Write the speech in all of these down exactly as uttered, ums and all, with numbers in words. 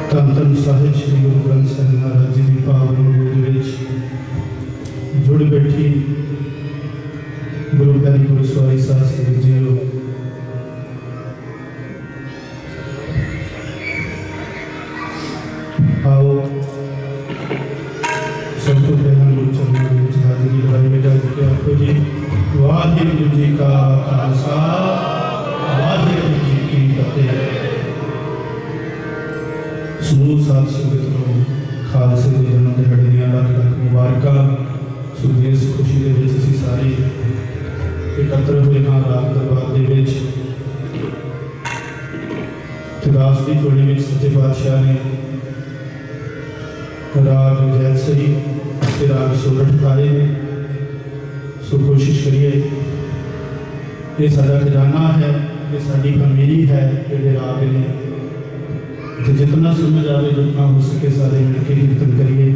धन धन साहिब श्री गुरु ग्रंथ साहिब महाराज जी की पावन गोद में जुड़ बैठी गुरु प्यारी गुरु सवारी साध संगत जीओ, आओ सब तो पहला गुरु चरणों में हाजिरी लगाई मेरा के आपको जी वाहिगुरु जी का खालसा वाहिगुरू जी की फतेह। समूह साध संगत को खालसे के जन्म दिहाड़े दी लख लख मुबारक। सो इस खुशी के विच असीं सारे एकत्र हुए हाँ रात दरबार दे विच ते दास दी टोली विच सच्चे पातशाह ने राग जैत सही ते राग सोरठ गाए ने। सो कोशिश करिए, ये साडा खजाना है, ये साडी अमीरी है जिहड़े राग ने, तो जितना समझ आए जितना हो सके सारे मिलकर कीर्तन करिए।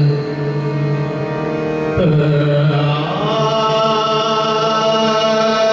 Uh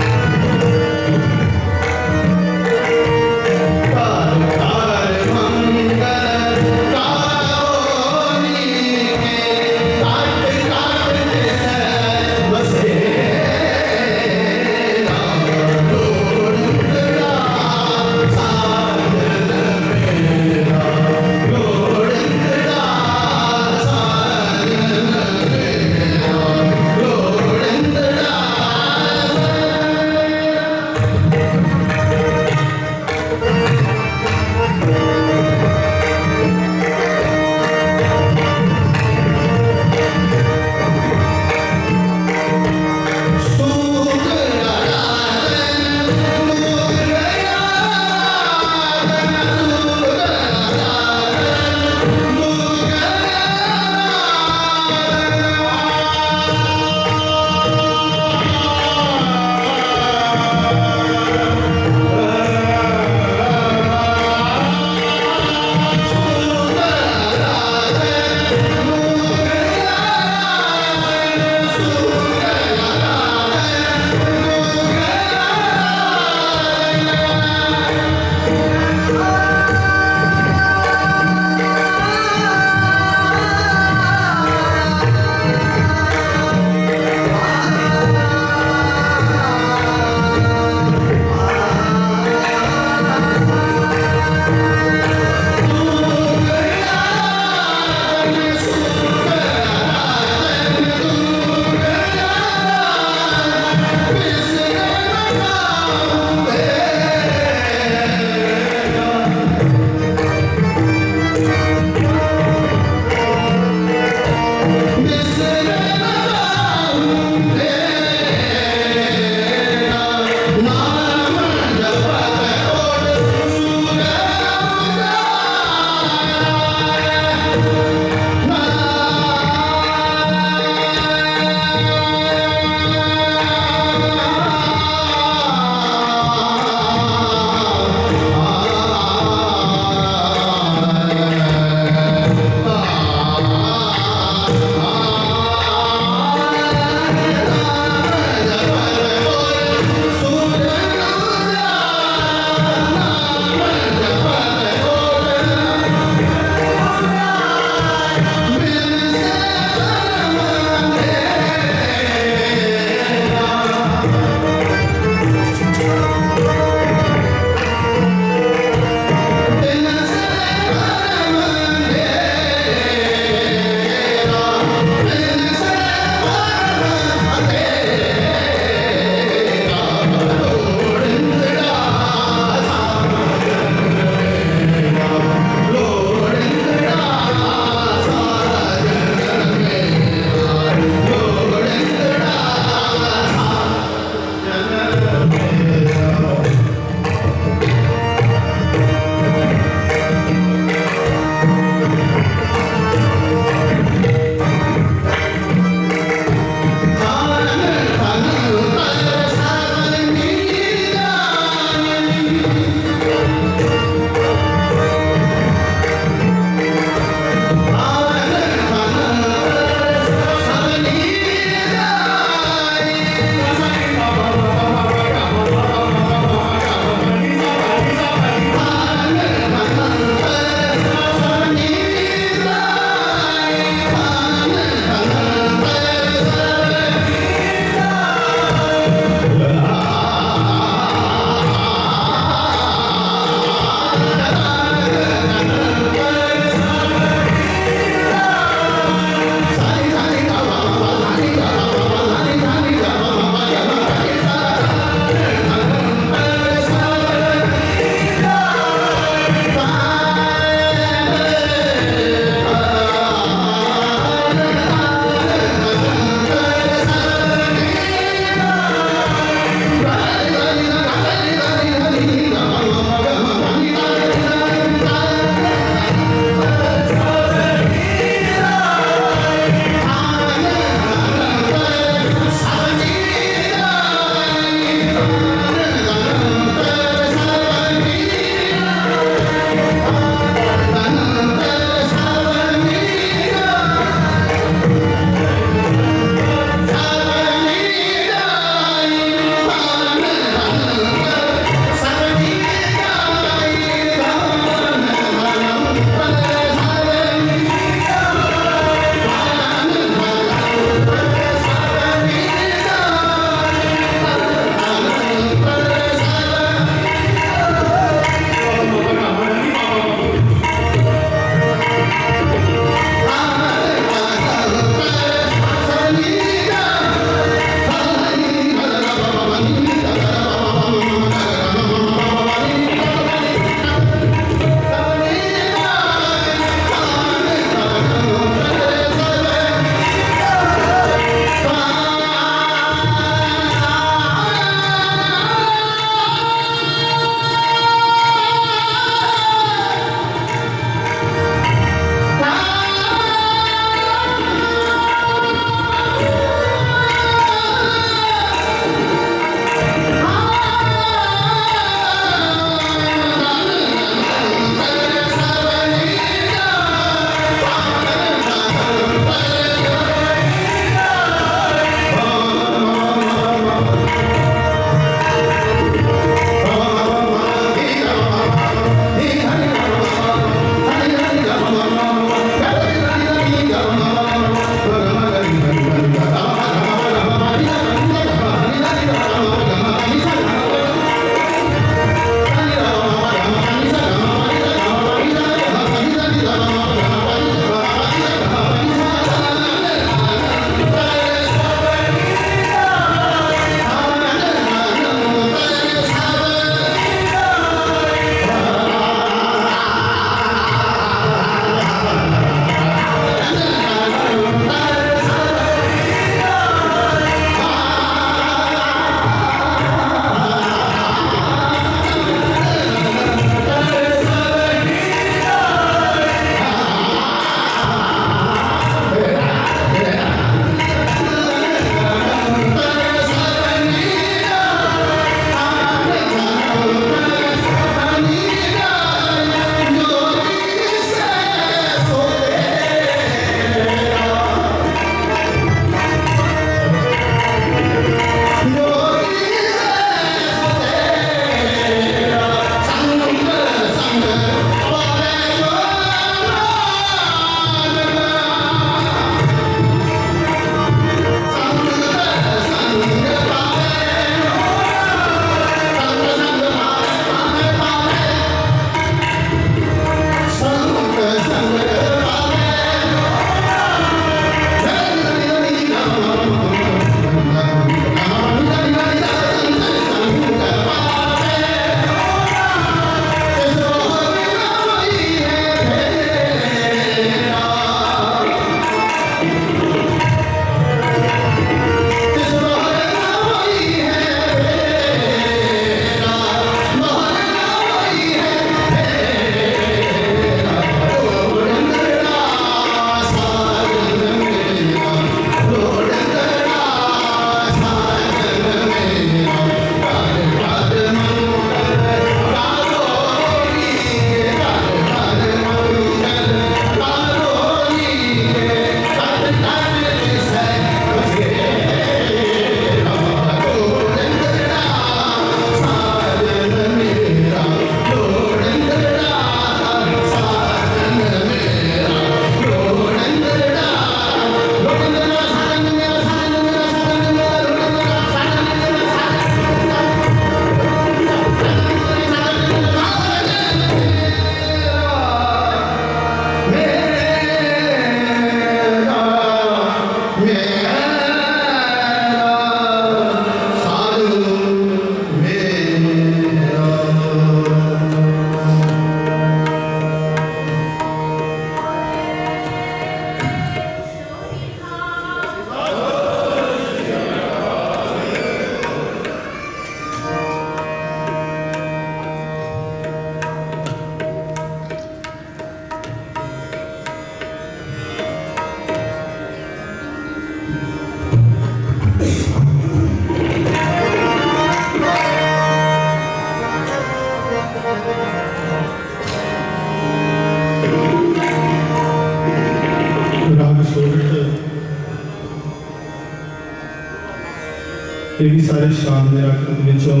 ये भी सारे शाम के राखत विचों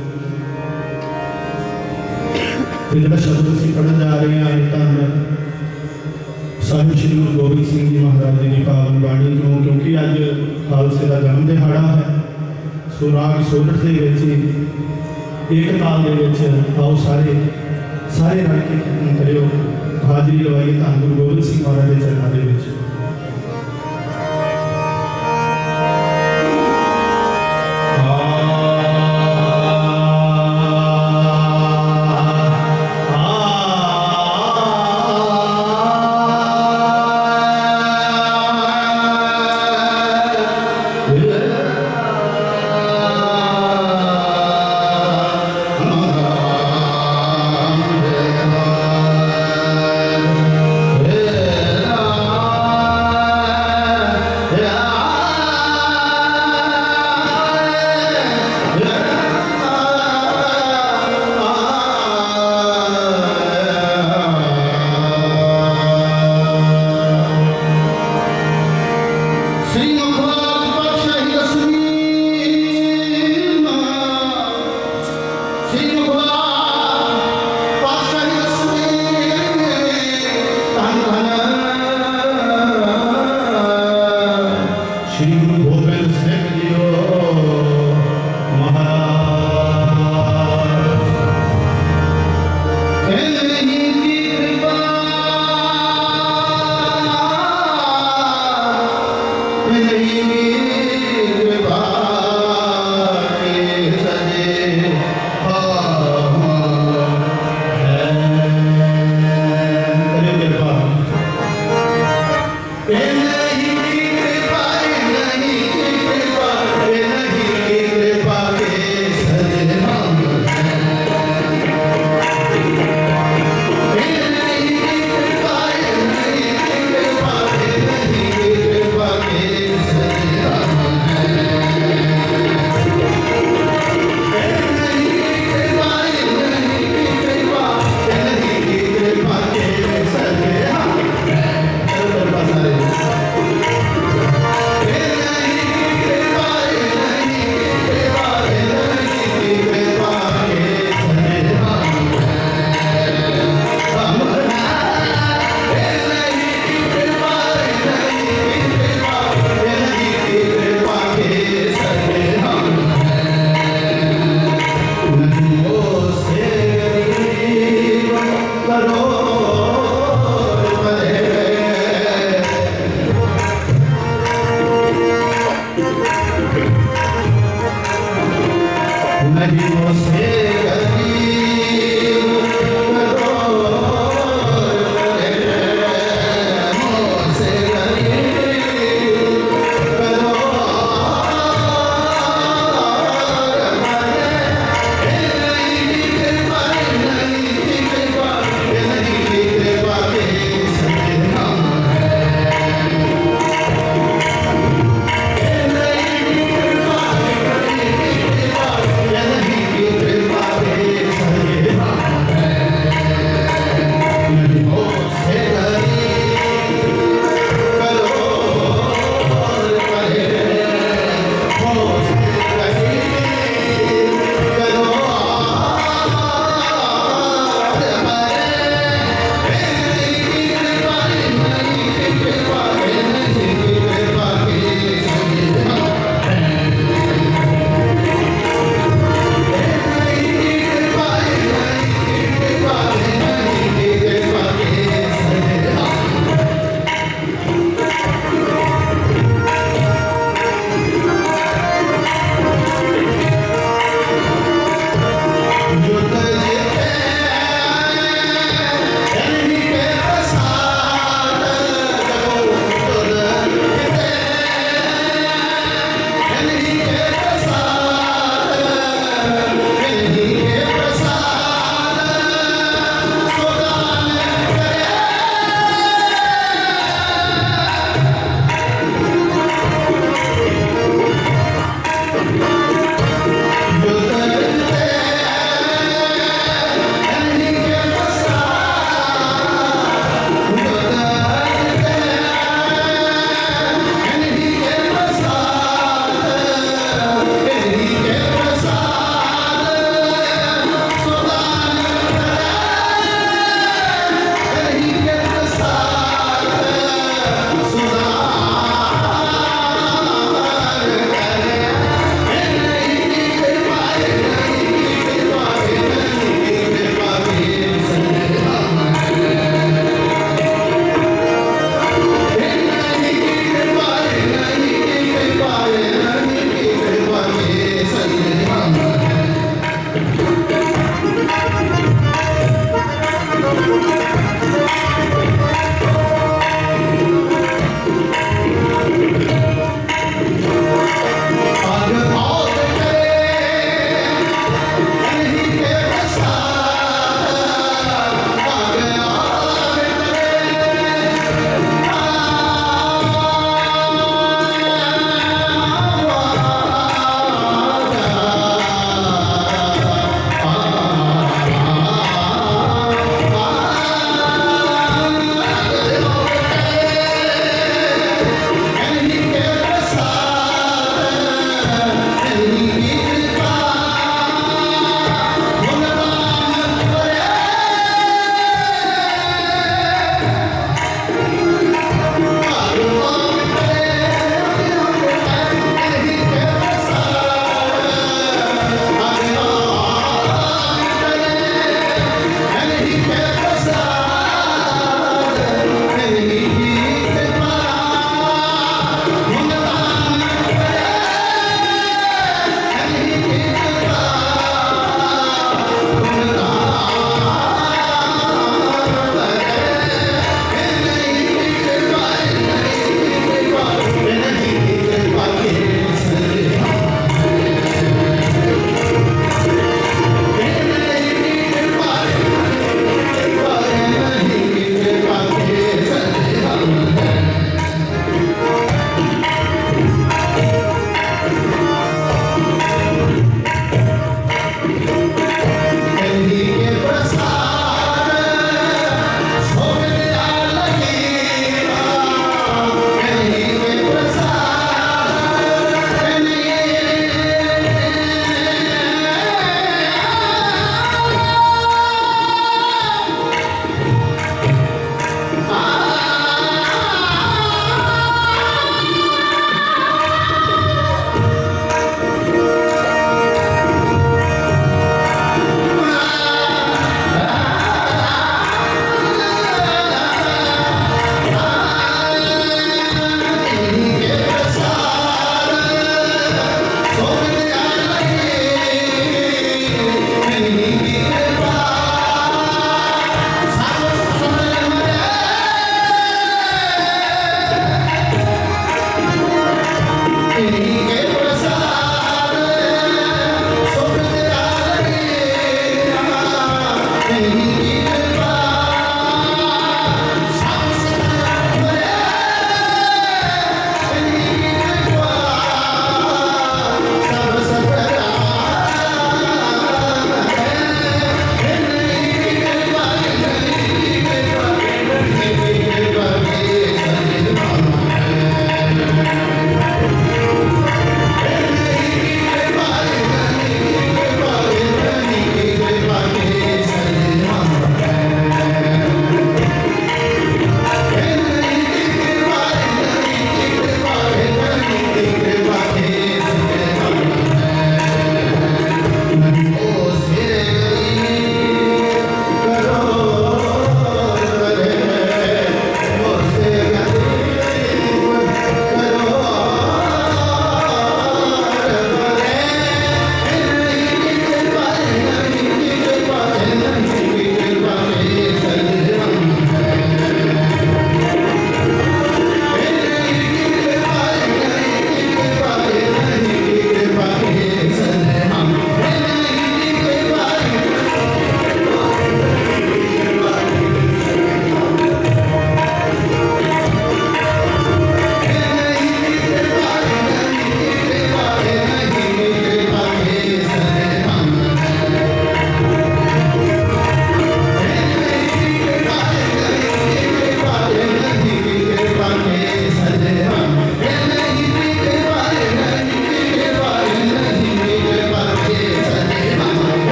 जो शब्द असीं पढ़न जा रहे हैं धन साहिब श्री गुरु गोबिंद सिंह जी महाराज जी की पावन बाणी को, क्योंकि अज खालसे का जन्म दिहाड़ा है। सो राग सोरठ के एक ताल के आओ सारे सारे रल के कीर्तन करियो, हाजरी लवाइए धन गुरु गोबिंद सिंह महाराज के चरणों के विच। Yeah.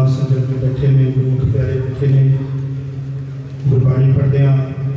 साध संगत में बैठे ने, गुरमुख प्यारे बैठे ने, गुरबाणी पढ़द्या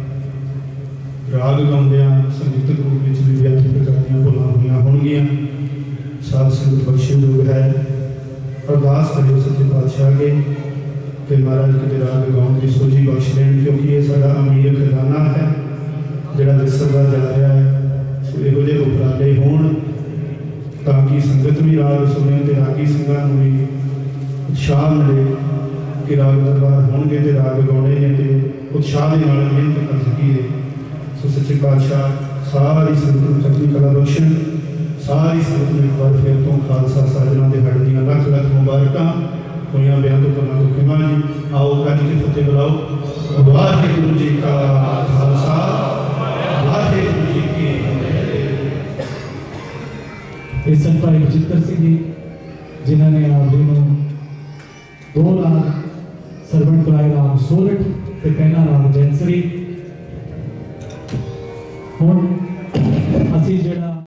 राग गाउंदिया संगीतक रूप में भी बेअंत प्रकार दी भुलां होईयां होणगीआं। साध संगत बख्शेयोग है। अरदास करियो सच्चे पातशाह अगे कि महाराज किते राग गाउण की सोझी बख्श देण, क्योंकि ये साडा अमीर खजाना है जिहड़ा विसरदा जा रहा है। सो इहो जिहे उपराले होण ताकि संगत भी राग सुने ते रागी संघां नूं भी उत्साह मिले कि राग दरबार होणगे ते राग गाउणे ने ते उत्साह दे नाल मिहनत कर सकीए। सो सच्चे पातशाह सारी संगत नूं चढ़दी कला बख्शण। सारी संगत नूं एक बार फिर तो खालसा साजना दे हड़ दीआं लख लख मुबारकां होईयां बेअंत गुणां तो खिमा जी। आओ कज के फतेह बुलाओ। वाहिगुरू जी का खालसा, वाहिगुरू जी की फतेह। इस संत भाई बचित्र सिंह जी जिन्होंने आप जी को दो लाख सरवण कराए राग सोरठ ते पहला राग जैनसरी। हुण